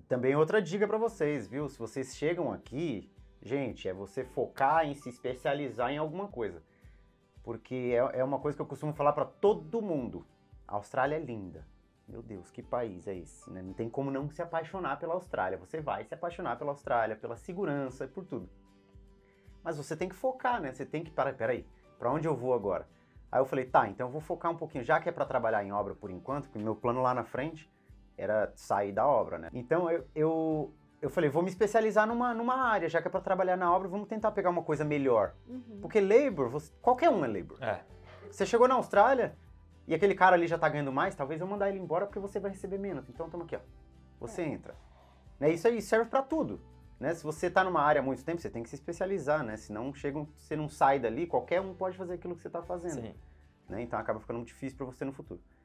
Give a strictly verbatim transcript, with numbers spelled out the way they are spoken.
também outra dica para vocês, viu? Se vocês chegam aqui, gente, é você focar em se especializar em alguma coisa. Porque é, é uma coisa que eu costumo falar para todo mundo. A Austrália é linda. Meu Deus, que país é esse, né? Não tem como não se apaixonar pela Austrália. Você vai se apaixonar pela Austrália, pela segurança e por tudo. Mas você tem que focar, né? Você tem que... Para, peraí, para onde eu vou agora? Aí eu falei, tá, então eu vou focar um pouquinho, já que é para trabalhar em obra por enquanto, porque meu plano lá na frente era sair da obra, né? Então eu, eu, eu falei, vou me especializar numa, numa área, já que é para trabalhar na obra, vamos tentar pegar uma coisa melhor. Uhum. Porque labor, você, qualquer um é labor. É. Você chegou na Austrália e aquele cara ali já tá ganhando mais, talvez eu mandar ele embora porque você vai receber menos. Então toma aqui, ó. Você é. entra. Né? Isso aí serve para tudo. Né? Se você tá numa área há muito tempo, você tem que se especializar, né? Senão chega um, você não sai dali, qualquer um pode fazer aquilo que você tá fazendo. Sim. Né? Então acaba ficando muito difícil para você no futuro.